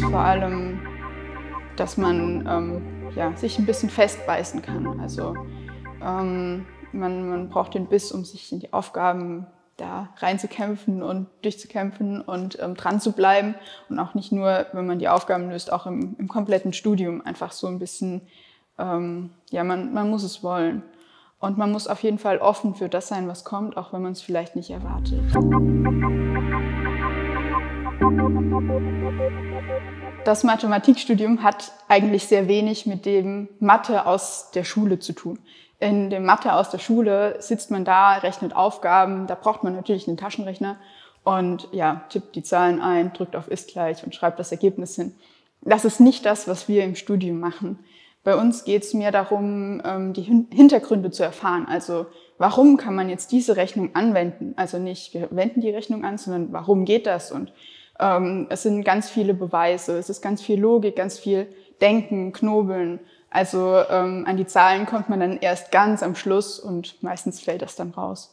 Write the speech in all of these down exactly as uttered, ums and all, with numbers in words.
vor allem, dass man ähm, ja, sich ein bisschen festbeißen kann. Also ähm, man, man braucht den Biss, um sich in die Aufgaben da reinzukämpfen und durchzukämpfen und ähm, dran zu bleiben. Und auch nicht nur, wenn man die Aufgaben löst, auch im, im kompletten Studium einfach so ein bisschen, ähm, ja, man, man muss es wollen. Und man muss auf jeden Fall offen für das sein, was kommt, auch wenn man es vielleicht nicht erwartet. Das Mathematikstudium hat eigentlich sehr wenig mit dem Mathe aus der Schule zu tun. In dem Mathe aus der Schule sitzt man da, rechnet Aufgaben, da braucht man natürlich einen Taschenrechner und ja, tippt die Zahlen ein, drückt auf ist gleich und schreibt das Ergebnis hin. Das ist nicht das, was wir im Studium machen. Bei uns geht es mehr darum, die Hintergründe zu erfahren. Also warum kann man jetzt diese Rechnung anwenden? Also nicht, wir wenden die Rechnung an, sondern warum geht das? Und ähm, es sind ganz viele Beweise, es ist ganz viel Logik, ganz viel Denken, Knobeln. Also ähm, an die Zahlen kommt man dann erst ganz am Schluss und meistens fällt das dann raus.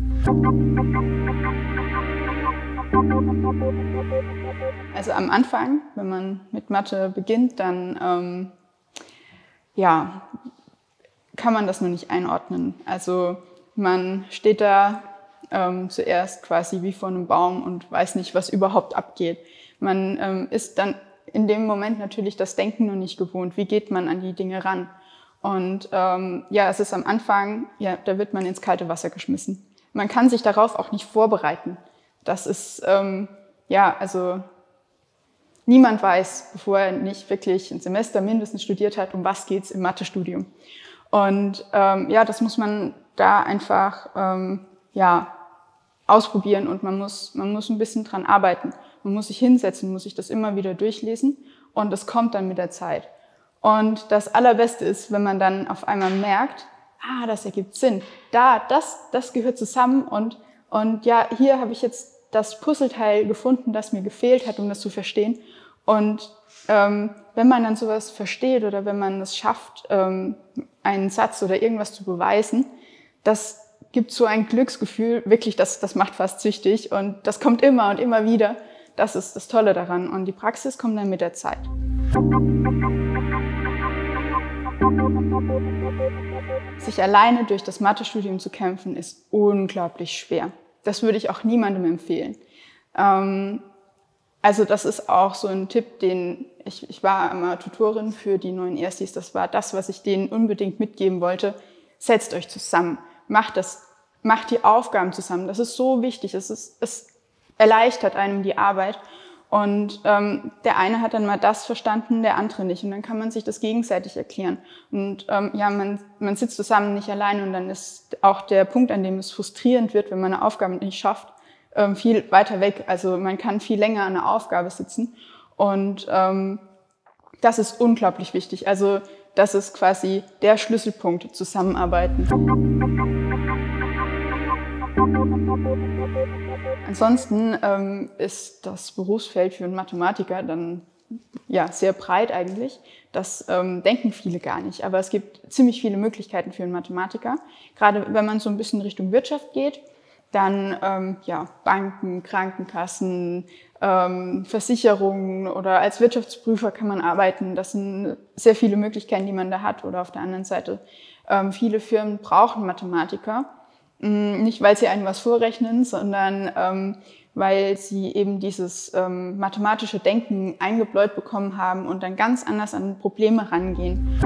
Also am Anfang, wenn man mit Mathe beginnt, dann ähm, ja, kann man das noch nicht einordnen. Also man steht da ähm, zuerst quasi wie vor einem Baum und weiß nicht, was überhaupt abgeht. Man ähm, ist dann in dem Moment natürlich das Denken noch nicht gewohnt. Wie geht man an die Dinge ran? Und ähm, ja, es ist am Anfang, ja, da wird man ins kalte Wasser geschmissen. Man kann sich darauf auch nicht vorbereiten. Das ist, ähm, ja, also niemand weiß, bevor er nicht wirklich ein Semester mindestens studiert hat, um was geht's im Mathestudium. Und ähm, ja, das muss man da einfach ähm, ja, ausprobieren und man muss, man muss ein bisschen dran arbeiten. Man muss sich hinsetzen, muss sich das immer wieder durchlesen und das kommt dann mit der Zeit. Und das Allerbeste ist, wenn man dann auf einmal merkt, ah, das ergibt Sinn. Da, das, das gehört zusammen und, und ja, hier habe ich jetzt das Puzzleteil gefunden, das mir gefehlt hat, um das zu verstehen. Und ähm, wenn man dann sowas versteht oder wenn man es schafft, ähm, einen Satz oder irgendwas zu beweisen, das gibt so ein Glücksgefühl, wirklich, das, das macht fast süchtig und das kommt immer und immer wieder. Das ist das Tolle daran und die Praxis kommt dann mit der Zeit. Sich alleine durch das Mathestudium zu kämpfen, ist unglaublich schwer. Das würde ich auch niemandem empfehlen. Ähm, also das ist auch so ein Tipp, den ich, ich war immer Tutorin für die neuen Erstis, das war das, was ich denen unbedingt mitgeben wollte. Setzt euch zusammen, macht das, macht die Aufgaben zusammen. Das ist so wichtig, es ist, es erleichtert einem die Arbeit. Und ähm, der eine hat dann mal das verstanden, der andere nicht. Und dann kann man sich das gegenseitig erklären. Und ähm, ja, man, man sitzt zusammen nicht alleine und dann ist auch der Punkt, an dem es frustrierend wird, wenn man eine Aufgabe nicht schafft, ähm, viel weiter weg. Also man kann viel länger an einer Aufgabe sitzen. Und ähm, das ist unglaublich wichtig. Also das ist quasi der Schlüsselpunkt, Zusammenarbeiten. Ansonsten ähm, ist das Berufsfeld für einen Mathematiker dann ja, sehr breit eigentlich. Das ähm, denken viele gar nicht. Aber es gibt ziemlich viele Möglichkeiten für einen Mathematiker. Gerade wenn man so ein bisschen Richtung Wirtschaft geht, dann ähm, ja, Banken, Krankenkassen, ähm, Versicherungen oder als Wirtschaftsprüfer kann man arbeiten. Das sind sehr viele Möglichkeiten, die man da hat. Oder auf der anderen Seite, ähm, viele Firmen brauchen Mathematiker. Nicht, weil sie einem was vorrechnen, sondern ähm, weil sie eben dieses ähm, mathematische Denken eingebläut bekommen haben und dann ganz anders an Probleme rangehen.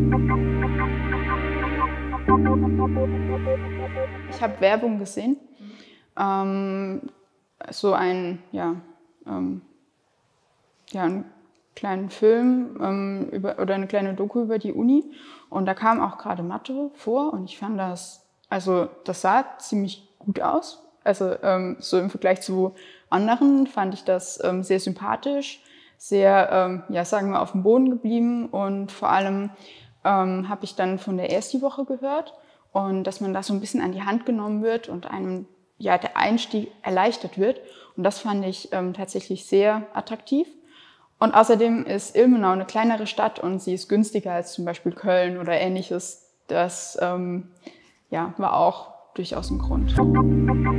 Ich habe Werbung gesehen, ähm, so ein, ja, ähm, ja, einen kleinen Film ähm, über, oder eine kleine Doku über die Uni und da kam auch gerade Mathe vor und ich fand das Also das sah ziemlich gut aus. Also ähm, so im Vergleich zu anderen fand ich das ähm, sehr sympathisch, sehr, ähm, ja, sagen wir, auf dem Boden geblieben. Und vor allem ähm, habe ich dann von der Ersti-Woche gehört und dass man da so ein bisschen an die Hand genommen wird und einem ja der Einstieg erleichtert wird. Und das fand ich ähm, tatsächlich sehr attraktiv. Und außerdem ist Ilmenau eine kleinere Stadt und sie ist günstiger als zum Beispiel Köln oder ähnliches. Das ähm, ja, war auch durchaus ein Grund.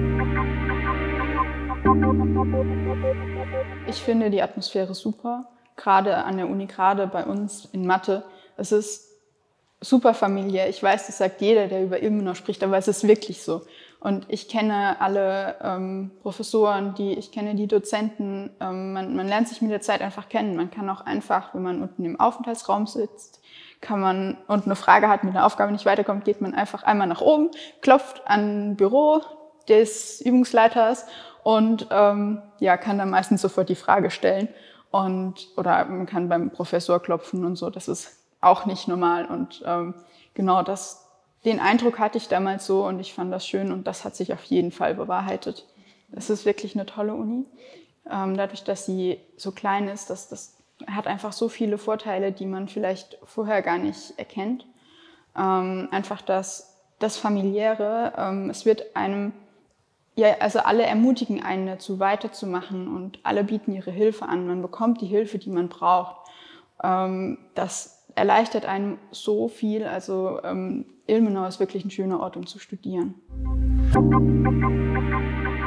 Ich finde die Atmosphäre super. gerade an der Uni, gerade bei uns in Mathe, es ist super familiär. Ich weiß, das sagt jeder, der über Ilmenau spricht, aber es ist wirklich so. Und ich kenne alle ähm, Professoren, die, ich kenne die Dozenten. Ähm, man, man lernt sich mit der Zeit einfach kennen. Man kann auch einfach, wenn man unten im Aufenthaltsraum sitzt, kann man und eine Frage hat, mit einer Aufgabe nicht weiterkommt, geht man einfach einmal nach oben, klopft an ein Büro des Übungsleiters und ähm, ja, kann dann meistens sofort die Frage stellen. Und, oder man kann beim Professor klopfen und so. Das ist auch nicht normal. Und ähm, genau das. Den Eindruck hatte ich damals so und ich fand das schön und das hat sich auf jeden Fall bewahrheitet. Es ist wirklich eine tolle Uni. Ähm, dadurch, dass sie so klein ist, das, das hat einfach so viele Vorteile, die man vielleicht vorher gar nicht erkennt. Ähm, einfach das, das Familiäre, ähm, es wird einem, ja, also alle ermutigen einen dazu weiterzumachen und alle bieten ihre Hilfe an. Man bekommt die Hilfe, die man braucht. Ähm, das erleichtert einem so viel. Also ähm, Ilmenau ist wirklich ein schöner Ort, um zu studieren.